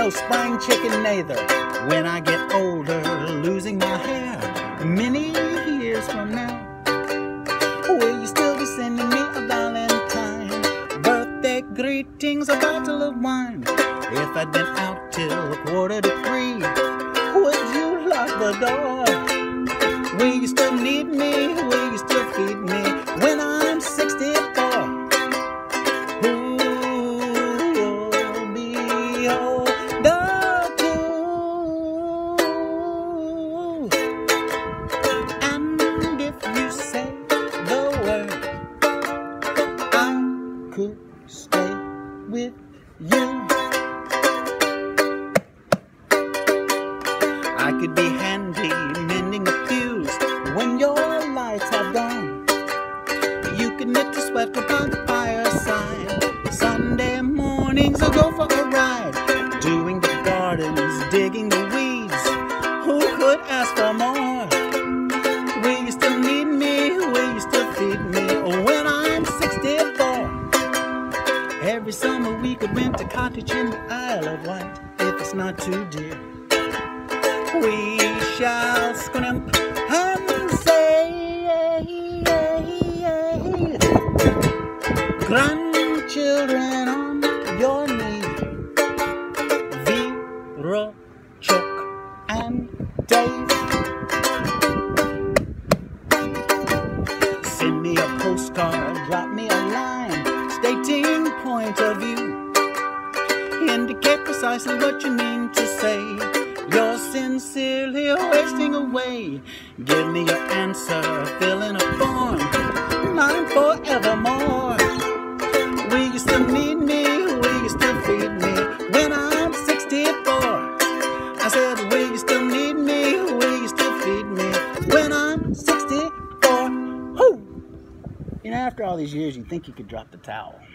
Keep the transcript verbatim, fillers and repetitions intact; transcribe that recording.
no spring chicken neither. When I get older, losing my hair many years from now, will you still be sending me a valentine, birthday greetings, a bottle of wine? If I'd been out till a quarter to three, would you lock the door? Will you still need me? Will you still feed me when I'm sixty-four? Who will be older too? And if you say the word, I could stay with you. I could be handy mending a fuse when your lights are gone. You could knit a sweater by the fireside. Sunday mornings I'll go for a ride, doing the gardens, digging the weeds. Who could ask for more? Will you still need me? Will you still feed me when I'm sixty-four? Every summer we could rent a cottage in the Isle of Wight, if it's not too dear. We shall scrimp and say, grandchildren on your knee, Vera, Chuck, and Dave. Send me a postcard, drop me a line, stating point of view. Indicate precisely what you mean to say. You're sincerely wasting away. Give me your answer, fill in a form, mine forevermore. Will you still need me? Will you still feed me when I'm sixty-four? I said, will you still need me? Will you still feed me when I'm sixty-four? Whoo! You know, after all these years, you'd think you could drop the towel.